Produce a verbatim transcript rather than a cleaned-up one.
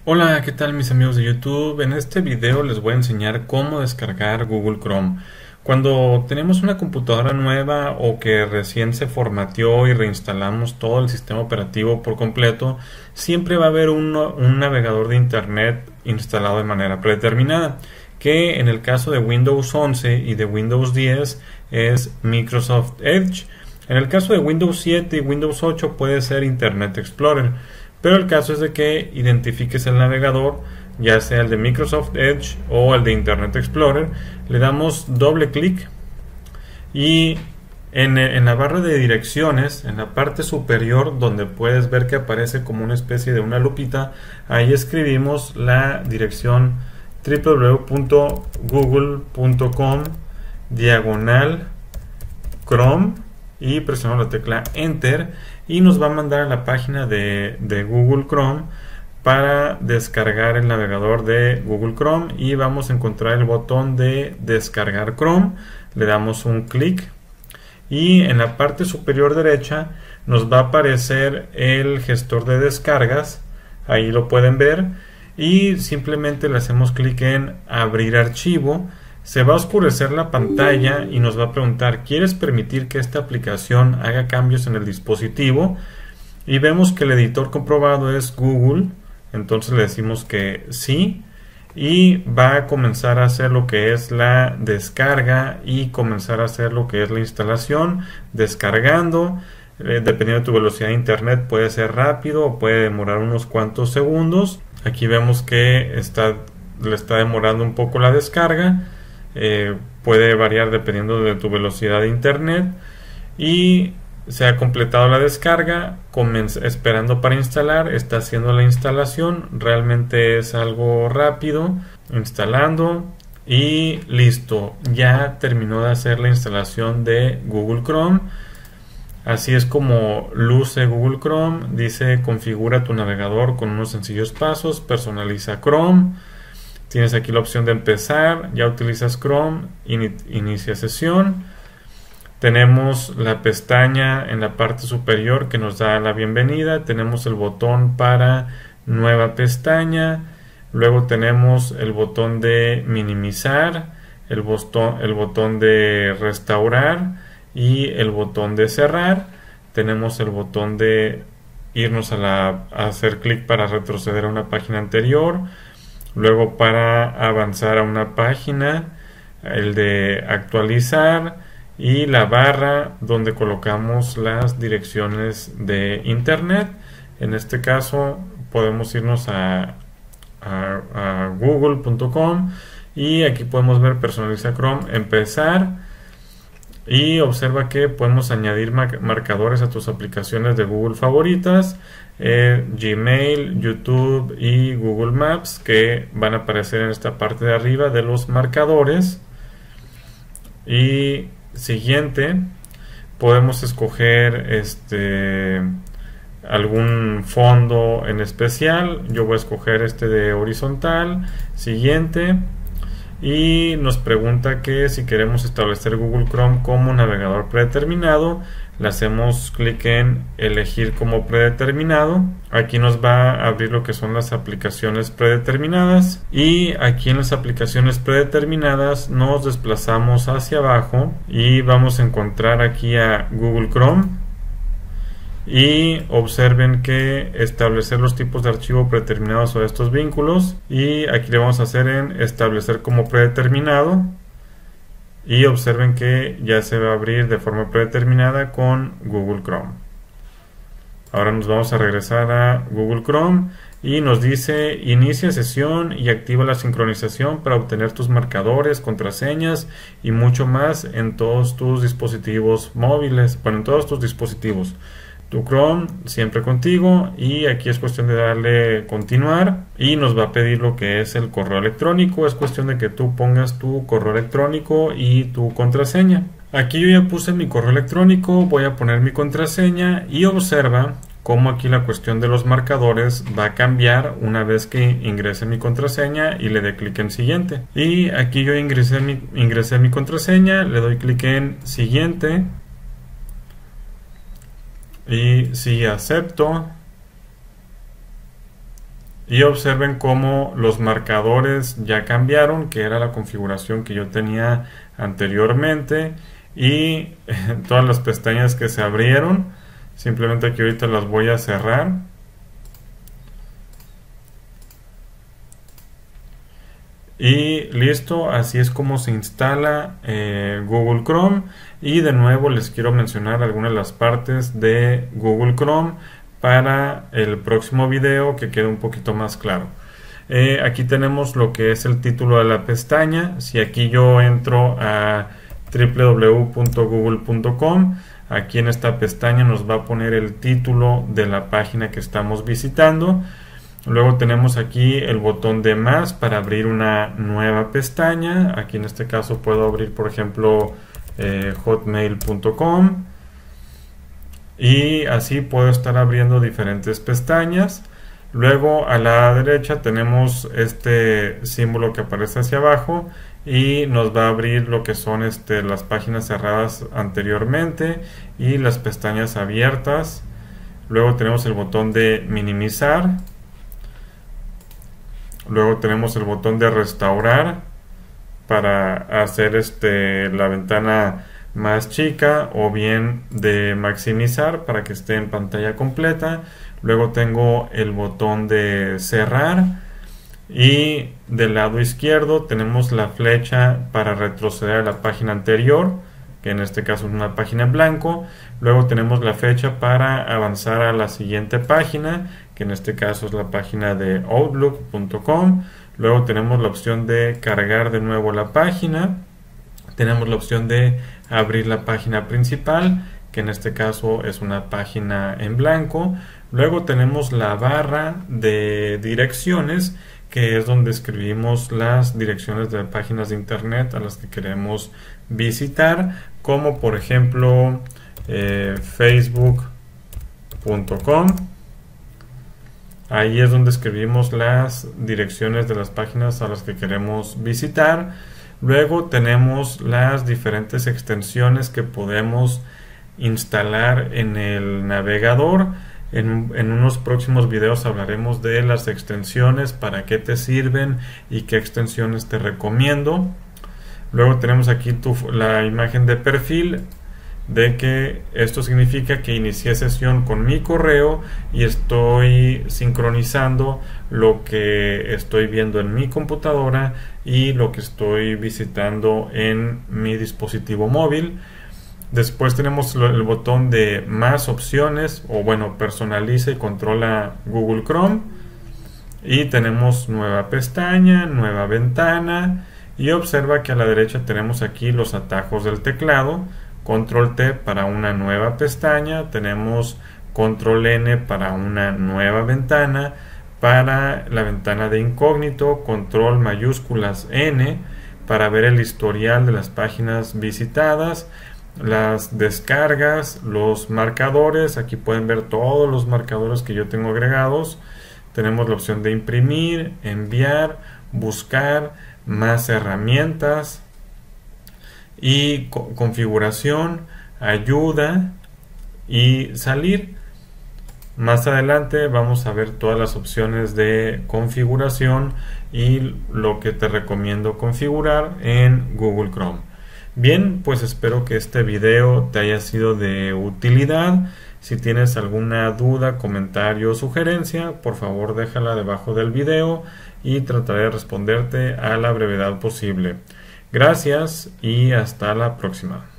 Hola, ¿qué tal mis amigos de YouTube? En este video les voy a enseñar cómo descargar Google Chrome. Cuando tenemos una computadora nueva o que recién se formateó y reinstalamos todo el sistema operativo por completo, siempre va a haber un, un navegador de internet instalado de manera predeterminada, que en el caso de Windows once y de Windows diez es Microsoft Edge. En el caso de Windows siete y Windows ocho puede ser Internet Explorer. Pero el caso es de que identifiques el navegador, ya sea el de Microsoft Edge o el de Internet Explorer. Le damos doble clic y en, en la barra de direcciones, en la parte superior donde puedes ver que aparece como una especie de una lupita, ahí escribimos la dirección w w w punto google punto com diagonal Chrome y presionamos la tecla Enter y nos va a mandar a la página de, de Google Chrome para descargar el navegador de Google Chrome, y vamos a encontrar el botón de descargar Chrome. Le damos un clic y en la parte superior derecha nos va a aparecer el gestor de descargas, ahí lo pueden ver, y simplemente le hacemos clic en abrir archivo. Se va a oscurecer la pantalla y nos va a preguntar: ¿quieres permitir que esta aplicación haga cambios en el dispositivo? Y vemos que el editor comprobado es Google, entonces le decimos que sí, y va a comenzar a hacer lo que es la descarga y comenzar a hacer lo que es la instalación, descargando. Eh, dependiendo de tu velocidad de internet puede ser rápido o puede demorar unos cuantos segundos. Aquí vemos que está, le está demorando un poco la descarga. Eh, puede variar dependiendo de tu velocidad de internet, y se ha completado la descarga, esperando para instalar. Está haciendo la instalación, realmente es algo rápido, instalando y listo, ya terminó de hacer la instalación de Google Chrome. Así es como luce Google Chrome. Dice: configura tu navegador con unos sencillos pasos, personaliza Chrome. Tienes aquí la opción de empezar, ya utilizas Chrome, in, inicia sesión. Tenemos la pestaña en la parte superior que nos da la bienvenida. Tenemos el botón para nueva pestaña. Luego tenemos el botón de minimizar, el botón, el botón de restaurar y el botón de cerrar. Tenemos el botón de irnos a, la, a hacer clic para retroceder a una página anterior. Luego, para avanzar a una página, el de actualizar, y la barra donde colocamos las direcciones de internet. En este caso podemos irnos a, a, a google punto com y aquí podemos ver personaliza Chrome, empezar, y observa que podemos añadir marcadores a tus aplicaciones de Google favoritas, eh, Gmail, YouTube y Google Maps, que van a aparecer en esta parte de arriba de los marcadores. Y siguiente, podemos escoger este algún fondo en especial. Yo voy a escoger este de horizontal. Siguiente, y nos pregunta que si queremos establecer Google Chrome como navegador predeterminado. Le hacemos clic en elegir como predeterminado. Aquí nos va a abrir lo que son las aplicaciones predeterminadas, y aquí en las aplicaciones predeterminadas nos desplazamos hacia abajo y vamos a encontrar aquí a Google Chrome. Y observen que establecer los tipos de archivo predeterminados o estos vínculos, y aquí le vamos a hacer en establecer como predeterminado, y observen que ya se va a abrir de forma predeterminada con Google Chrome. Ahora nos vamos a regresar a Google Chrome y nos dice: inicia sesión y activa la sincronización para obtener tus marcadores, contraseñas y mucho más en todos tus dispositivos móviles, bueno, en todos tus dispositivos. Tu Chrome siempre contigo, y aquí es cuestión de darle continuar y nos va a pedir lo que es el correo electrónico. Es cuestión de que tú pongas tu correo electrónico y tu contraseña. Aquí yo ya puse mi correo electrónico, voy a poner mi contraseña, y observa cómo aquí la cuestión de los marcadores va a cambiar una vez que ingrese mi contraseña y le dé clic en siguiente. Y aquí yo ingresé mi, ingresé mi contraseña, le doy clic en siguiente. Y si acepto, y observen cómo los marcadores ya cambiaron, que era la configuración que yo tenía anteriormente, y todas las pestañas que se abrieron, simplemente aquí ahorita las voy a cerrar. Y listo, así es como se instala eh, Google Chrome. Y de nuevo les quiero mencionar algunas de las partes de Google Chrome para el próximo video, que quede un poquito más claro. Eh, aquí tenemos lo que es el título de la pestaña. Si aquí yo entro a w w w punto google punto com, aquí en esta pestaña nos va a poner el título de la página que estamos visitando. Luego tenemos aquí el botón de más para abrir una nueva pestaña. Aquí en este caso puedo abrir, por ejemplo, eh, hotmail punto com, y así puedo estar abriendo diferentes pestañas. Luego a la derecha tenemos este símbolo que aparece hacia abajo y nos va a abrir lo que son este, las páginas cerradas anteriormente y las pestañas abiertas. Luego tenemos el botón de minimizar. Luego tenemos el botón de restaurar para hacer este, la ventana más chica, o bien de maximizar para que esté en pantalla completa. Luego tengo el botón de cerrar, y del lado izquierdo tenemos la flecha para retroceder a la página anterior, que en este caso es una página en blanco. Luego tenemos la flecha para avanzar a la siguiente página, que en este caso es la página de outlook punto com. Luego tenemos la opción de cargar de nuevo la página. Tenemos la opción de abrir la página principal, que en este caso es una página en blanco. Luego tenemos la barra de direcciones, que es donde escribimos las direcciones de páginas de internet a las que queremos visitar, como por ejemplo eh, facebook punto com. Ahí es donde escribimos las direcciones de las páginas a las que queremos visitar. Luego tenemos las diferentes extensiones que podemos instalar en el navegador. En, en unos próximos videos hablaremos de las extensiones, para qué te sirven y qué extensiones te recomiendo. Luego tenemos aquí tu, la imagen de perfil, de que esto significa que inicié sesión con mi correo y estoy sincronizando lo que estoy viendo en mi computadora y lo que estoy visitando en mi dispositivo móvil. Después tenemos el botón de más opciones, o bueno, personaliza y controla Google Chrome, y tenemos nueva pestaña, nueva ventana, y observa que a la derecha tenemos aquí los atajos del teclado. Control T para una nueva pestaña, tenemos Control N para una nueva ventana. Para la ventana de incógnito, Control mayúsculas N para ver el historial de las páginas visitadas, las descargas, los marcadores. Aquí pueden ver todos los marcadores que yo tengo agregados. Tenemos la opción de imprimir, enviar, buscar, más herramientas, y co configuración, ayuda y salir. Más adelante vamos a ver todas las opciones de configuración y lo que te recomiendo configurar en Google Chrome. Bien, pues espero que este video te haya sido de utilidad. Si tienes alguna duda, comentario o sugerencia, por favor déjala debajo del video y trataré de responderte a la brevedad posible. Gracias y hasta la próxima.